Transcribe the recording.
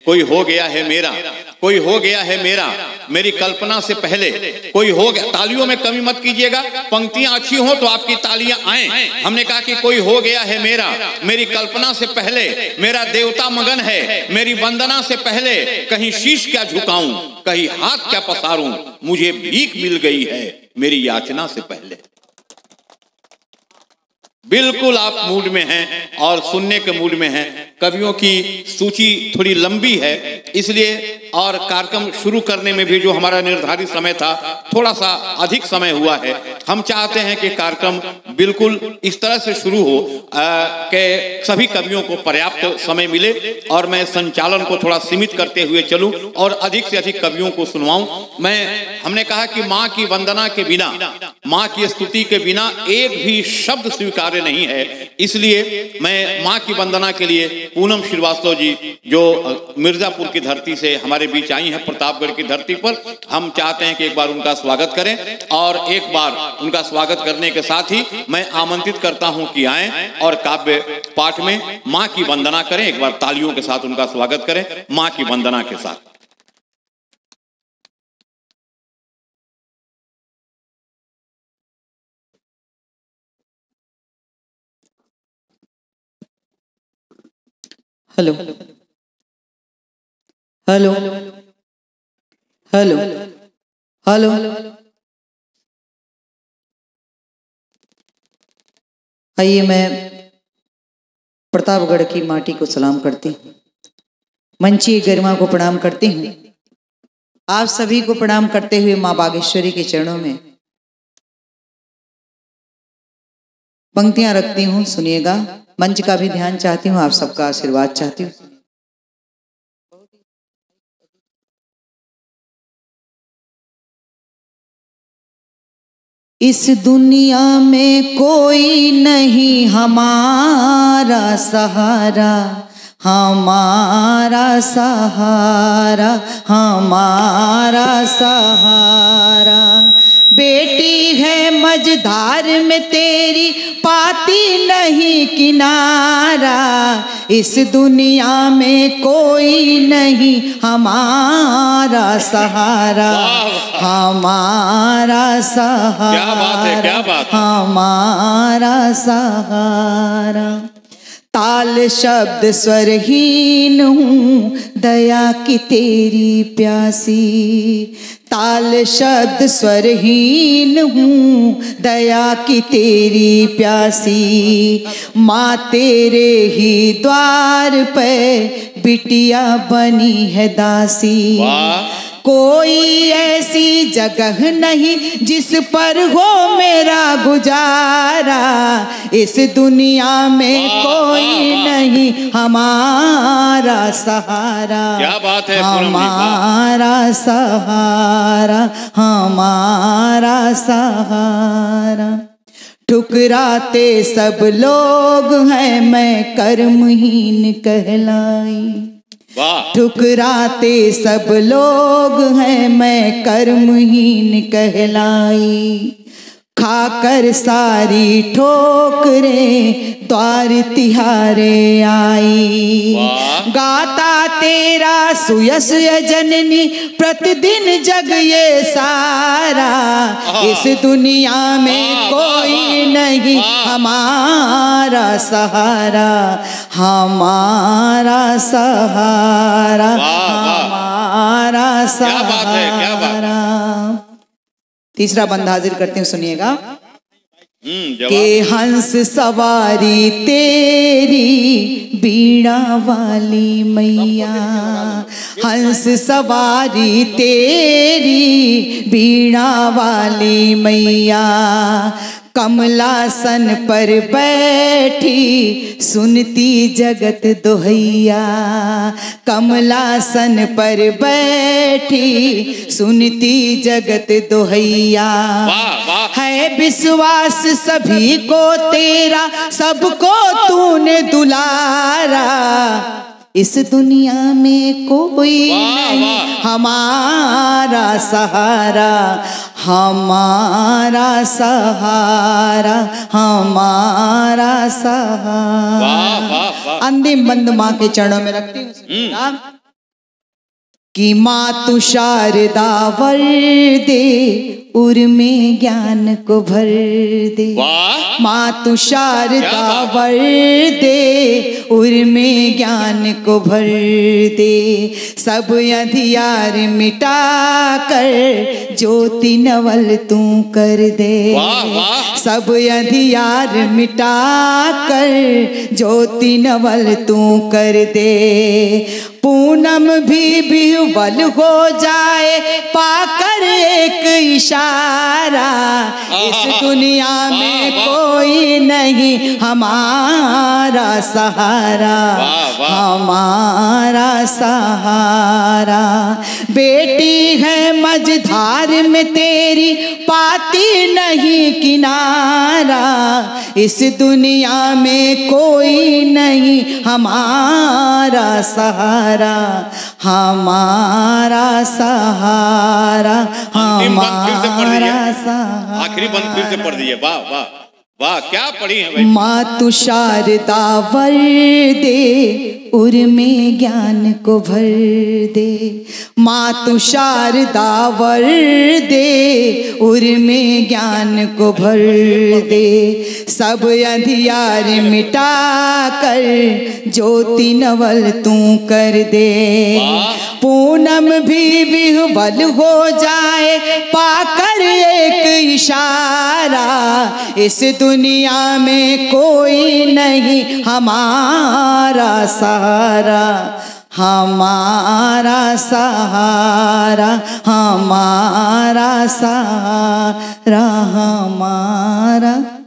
कोई हो गया है मेरा, कोई हो गया है मेरा, मेरी कल्पना से पहले कोई हो गया। तालियों में कमी मत कीजिएगा, पंक्तियां अच्छी हो तो आपकी तालियां आए। हमने कहा कि कोई हो गया है मेरा, मेरी कल्पना से पहले मेरा देवता मगन है, मेरी वंदना से पहले कहीं शीश क्या झुकाऊं, कहीं हाथ क्या पसारूं, मुझे भीख मिल गई है मेरी याचना से पहले। बिल्कुल आप मूड में हैं और सुनने के मूड में हैं। कवियों की सूची थोड़ी लंबी है इसलिए, और कार्यक्रम शुरू करने में भी जो हमारा निर्धारित समय था थोड़ा सा अधिक समय हुआ है। हम चाहते हैं कि कार्यक्रम बिल्कुल इस तरह से शुरू हो कि सभी कवियों को पर्याप्त समय मिले और मैं संचालन को थोड़ा सीमित करते हुए चलूं और अधिक से अधिक कवियों को सुनवाऊं। हमने कहा कि माँ की वंदना के बिना, माँ की स्तुति के बिना एक भी शब्द स्वीकार्य नहीं है। इसलिए मैं माँ की वंदना के लिए पूनम श्रीवास्तव जी जो मिर्जापुर की धरती से हमारे बीच आई हैं, प्रतापगढ़ की धरती पर, हम चाहते हैं कि एक बार उनका स्वागत करें। और एक बार उनका स्वागत करने के साथ ही मैं आमंत्रित करता हूं कि आएं और काव्य पाठ में माँ की वंदना करें। एक बार तालियों के साथ उनका स्वागत करें माँ की वंदना के साथ। Hello hello hello hello. आइए मैं प्रतापगढ़ की माटी को सलाम करती हूँ, मंची गरिमा को प्रणाम करती हूँ। आप सभी को प्रणाम करते हुए माँ बागेश्वरी के चरणों में पंक्तियां रखती हूँ, सुनिएगा। मंच का भी ध्यान चाहती हूँ, आप सबका आशीर्वाद चाहती हूँ। इस दुनिया में कोई नहीं हमारा सहारा, हमारा सहारा, हमारा सहारा। बेटी है मझधार में तेरी पाती नहीं किनारा, इस दुनिया में कोई नहीं हमारा सहारा, हमारा सहारा। क्या बात है, क्या बात है। हमारा सहारा। ताल शब्द स्वरहीन हूँ, दया की तेरी प्यासी। ताल शब्द स्वरहीन हूँ, दया की तेरी प्यासी। माँ तेरे ही द्वार पे बिटिया बनी है दासी। कोई ऐसी जगह नहीं जिस पर हो मेरा गुजारा, इस दुनिया में कोई नहीं हमारा सहारा। क्या बात है, हमारा सहारा, हमारा सहारा। ठुकराते सब लोग हैं, मैं कर्महीन कहलाई। ठुकराते सब लोग हैं, मैं कर्महीन कहलाई। खाकर सारी ठोकरें द्वार तिहारे आई। गाता तेरा सुयस जननी प्रतिदिन जग ये सारा, इस दुनिया में कोई नहीं हमारा सहारा, हमारा सहारा, हमारा सहारा। तीसरा बंद हाजिर करते हैं, सुनिएगा। के हंस सवारी तेरी बीड़ा वाली मैया, हंस सवारी तेरी बीड़ा वाली मैया। कमलासन पर बैठी सुनती जगत दोहैया, कमलासन पर बैठी सुनती जगत दोहैया। है विश्वास सभी को तेरा, सबको तूने दुलारा, इस दुनिया में कोई नहीं हमारा सहारा, हमारा सहारा, हमारा सहारा। अंतिम बंद माँ के चरणों में रखती हूँ। कि माँ तू शारदा वर दे, उर में ज्ञान को भर दे। माँ तू शारदा वर दे, उर में ज्ञान को भर दे। सब अंधियार मिटा कर ज्योति नवल तू कर दे। सब अंधियार मिटा कर ज्योति नवल तू कर दे। पूनम भी विह्वल हो जाए पाकर एक इशारा, इस दुनिया में कोई नहीं हमारा सहारा, हमारा सहारा। बेटी है मझधार में तेरी पाती नहीं किनारा, इस दुनिया में कोई नहीं हमारा सहारा, हमारा सहारा, हमारा सहारा। आखिरी बंद फिर से पढ़ दीजिए। वाह वाह वाह, क्या पढ़ी है भाई। माँ तू शारदा वर दे, उर में ज्ञान को भर दे। माँ तू शारदा वर दे, उर में ज्ञान को भर दे। सब अंधियार मिटा कर ज्योति नवल तू कर दे। पूनम भी विह्वल हो जाए पाकर एक इशारा, इस दुनिया में कोई नहीं हमारा सहारा, हमारा सहारा, हमारा सहारा, हमारा